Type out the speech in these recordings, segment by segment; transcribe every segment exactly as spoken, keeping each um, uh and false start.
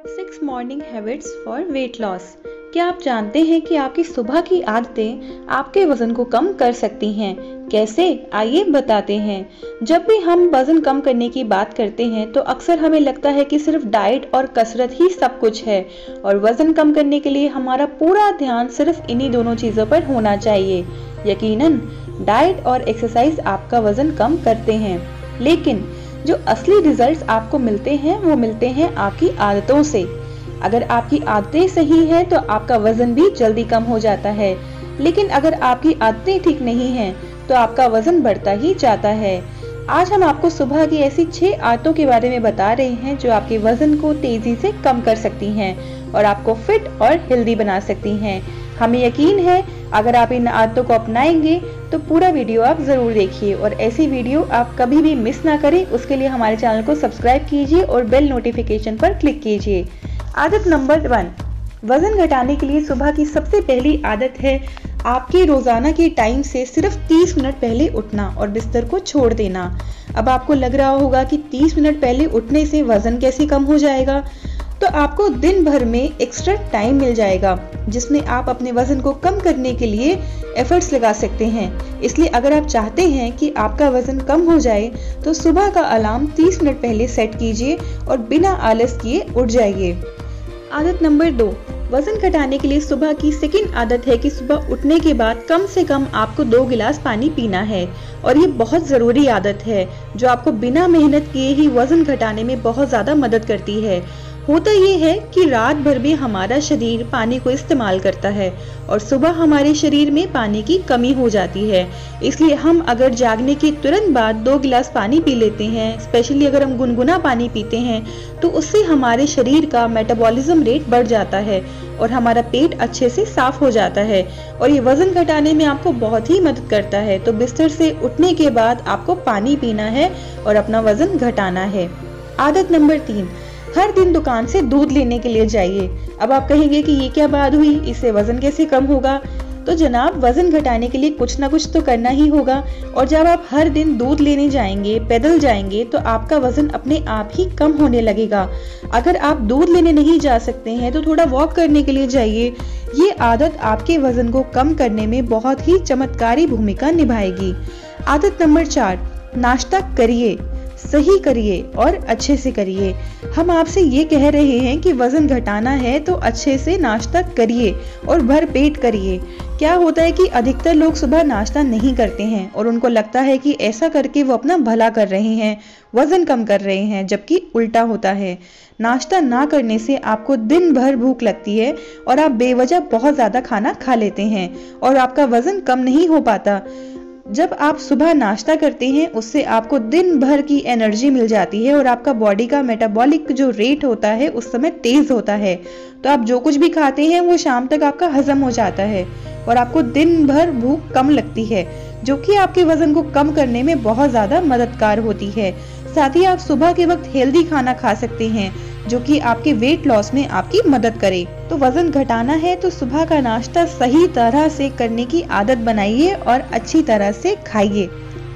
Six morning habits for weight loss. क्या आप जानते हैं कि आपकी सुबह की आदतें आपके वजन को कम कर सकती हैं? कैसे, आइए बताते हैं। जब भी हम वजन कम करने की बात करते हैं तो अक्सर हमें लगता है कि सिर्फ डाइट और कसरत ही सब कुछ है और वजन कम करने के लिए हमारा पूरा ध्यान सिर्फ इन्हीं दोनों चीजों पर होना चाहिए। यकीनन डाइट और एक्सरसाइज आपका वजन कम करते हैं, लेकिन जो असली रिजल्ट्स आपको मिलते हैं वो मिलते हैं आपकी आदतों से। अगर आपकी आदतें सही हैं तो आपका वजन भी जल्दी कम हो जाता है, लेकिन अगर आपकी आदतें ठीक नहीं हैं तो आपका वजन बढ़ता ही जाता है। आज हम आपको सुबह की ऐसी छह आदतों के बारे में बता रहे हैं जो आपके वजन को तेजी से कम कर सकती हैं और आपको फिट और हेल्दी बना सकती हैं। हमें यकीन है अगर आप इन आदतों को अपनाएंगे तो पूरा वीडियो आप जरूर देखिए और ऐसी वीडियो आप कभी भी मिस ना करें, उसके लिए हमारे चैनल को सब्सक्राइब कीजिए और बेल नोटिफिकेशन पर क्लिक कीजिए। आदत नंबर वन, वजन घटाने के लिए सुबह की सबसे पहली आदत है आपके रोजाना के टाइम से सिर्फ तीस मिनट पहले उठना और बिस्तर को छोड़ देना। अब आपको लग रहा होगा कि तीस मिनट पहले उठने से वजन कैसे कम हो जाएगा, तो आपको दिन भर में एक्स्ट्रा टाइम मिल जाएगा जिसमें आप अपने वजन को कम करने के लिए एफर्ट्स लगा सकते हैं। इसलिए अगर आप चाहते हैं कि आपका वजन कम हो जाए तो सुबह का अलार्म तीस मिनट पहले सेट कीजिए और बिना आलस किए उठ जाइए। आदत नंबर दो, वजन घटाने के लिए सुबह की सेकंड आदत है कि सुबह उठने के बाद कम से कम आपको दो गिलास पानी पीना है और ये बहुत ज़रूरी आदत है जो आपको बिना मेहनत किए ही वजन घटाने में बहुत ज़्यादा मदद करती है। होता ये है कि रात भर में हमारा शरीर पानी को इस्तेमाल करता है और सुबह हमारे शरीर में पानी की कमी हो जाती है। इसलिए हम अगर जागने के तुरंत बाद दो गिलास पानी पी लेते हैं, स्पेशली अगर हम गुनगुना पानी पीते हैं, तो उससे हमारे शरीर का मेटाबॉलिज्म रेट बढ़ जाता है और हमारा पेट अच्छे से साफ हो जाता है और ये वजन घटाने में आपको बहुत ही मदद करता है। तो बिस्तर से उठने के बाद आपको पानी पीना है और अपना वजन घटाना है। आदत नंबर तीन, हर दिन दुकान से दूध लेने के लिए जाइए। अब आप कहेंगे कि ये क्या बात हुई, इससे वजन कैसे कम होगा? तो जनाब, वजन घटाने के लिए कुछ ना कुछ तो करना ही होगा और जब आप हर दिन दूध लेने जाएंगे, पैदल जाएंगे, तो आपका वजन अपने आप ही कम होने लगेगा। अगर आप दूध लेने नहीं जा सकते हैं तो थोड़ा वॉक करने के लिए जाइए। ये आदत आपके वजन को कम करने में बहुत ही चमत्कारी भूमिका निभाएगी। आदत नंबर चार, नाश्ता करिए, सही करिए और अच्छे से करिए। हम आपसे ये कह रहे हैं कि वजन घटाना है तो अच्छे से नाश्ता करिए और भर पेट करिए। क्या होता है कि अधिकतर लोग सुबह नाश्ता नहीं करते हैं और उनको लगता है कि ऐसा करके वो अपना भला कर रहे हैं, वजन कम कर रहे हैं, जबकि उल्टा होता है। नाश्ता ना करने से आपको दिन भर भूख लगती है और आप बेवजह बहुत ज्यादा खाना खा लेते हैं और आपका वजन कम नहीं हो पाता। जब आप सुबह नाश्ता करते हैं उससे आपको दिन भर की एनर्जी मिल जाती है और आपका बॉडी का मेटाबॉलिक जो रेट होता है उस समय तेज होता है, तो आप जो कुछ भी खाते हैं वो शाम तक आपका हजम हो जाता है और आपको दिन भर भूख कम लगती है, जो कि आपके वजन को कम करने में बहुत ज्यादा मददगार होती है। साथ ही आप सुबह के वक्त हेल्दी खाना खा सकते हैं जो कि आपके वेट लॉस में आपकी मदद करे। तो वजन घटाना है तो सुबह का नाश्ता सही तरह से करने की आदत बनाइए और अच्छी तरह से खाइए।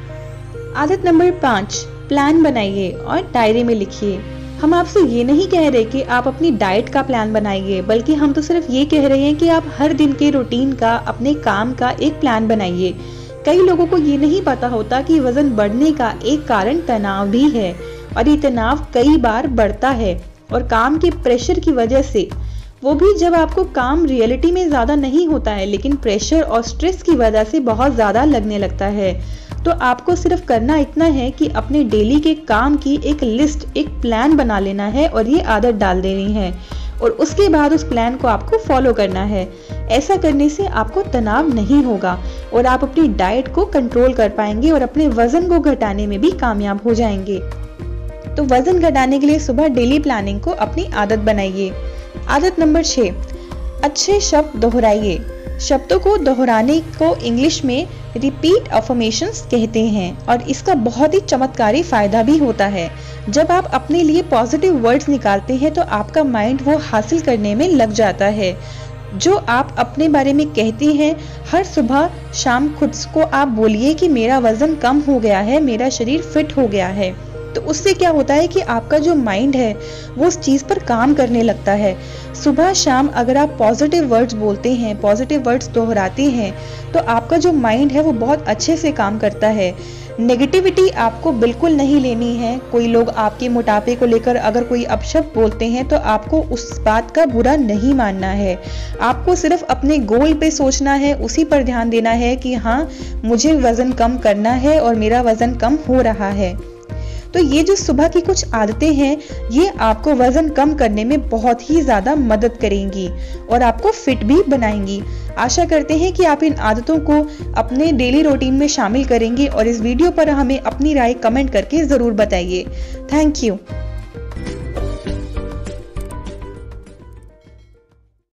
आदत नंबर पाँच, प्लान बनाइए और डायरी में लिखिए। हम आपसे ये नहीं कह रहे कि आप अपनी डाइट का प्लान बनाइए, बल्कि हम तो सिर्फ ये कह रहे हैं कि आप हर दिन के रूटीन का, अपने काम का एक प्लान बनाइए। कई लोगों को ये नहीं पता होता कि वजन बढ़ने का एक कारण तनाव भी है और ये तनाव कई बार बढ़ता है और काम के प्रेशर की वजह से, वो भी जब आपको काम रियलिटी में ज्यादा नहीं होता है लेकिन प्रेशर और स्ट्रेस की वजह से बहुत ज्यादा लगने लगता है। तो आपको सिर्फ करना इतना है कि अपने डेली के काम की एक लिस्ट, एक प्लान बना लेना है और ये आदत डाल देनी है और उसके बाद उस प्लान को आपको फॉलो करना है। ऐसा करने से आपको तनाव नहीं होगा और आप अपनी डाइट को कंट्रोल कर पाएंगे और अपने वजन को घटाने में भी कामयाब हो जाएंगे। तो वजन घटाने के लिए सुबह डेली प्लानिंग को अपनी आदत बनाइए। आदत नंबर छह, अच्छे शब्द दोहराइए। शब्दों को दोहराने को इंग्लिश में रिपीट अफर्मेशंस कहते हैं और इसका बहुत ही चमत्कारी फायदा भी होता है। जब आप अपने लिए पॉजिटिव वर्ड्स निकालते हैं तो आपका माइंड वो हासिल करने में लग जाता है। जो आप अपने बारे में कहते हैं, हर सुबह शाम खुद को आप बोलिए कि मेरा वजन कम हो गया है, मेरा शरीर फिट हो गया है। तो उससे क्या होता है कि आपका जो माइंड है वो उस चीज़ पर काम करने लगता है। सुबह शाम अगर आप पॉजिटिव वर्ड्स बोलते हैं, पॉजिटिव वर्ड्स दोहराते हैं, तो आपका जो माइंड है वो बहुत अच्छे से काम करता है। नेगेटिविटी आपको बिल्कुल नहीं लेनी है। कोई लोग आपके मोटापे को लेकर अगर कोई अपशब्द बोलते हैं तो आपको उस बात का बुरा नहीं मानना है। आपको सिर्फ अपने गोल पे सोचना है, उसी पर ध्यान देना है कि हाँ, मुझे वज़न कम करना है और मेरा वज़न कम हो रहा है। तो ये जो सुबह की कुछ आदतें हैं, ये आपको वज़न कम करने में बहुत ही ज़्यादा मदद करेंगी और आपको फिट भी बनाएंगी। आशा करते हैं कि आप इन आदतों को अपने डेली रूटीन में शामिल करेंगे और इस वीडियो पर हमें अपनी राय कमेंट करके ज़रूर बताइए। Thank you.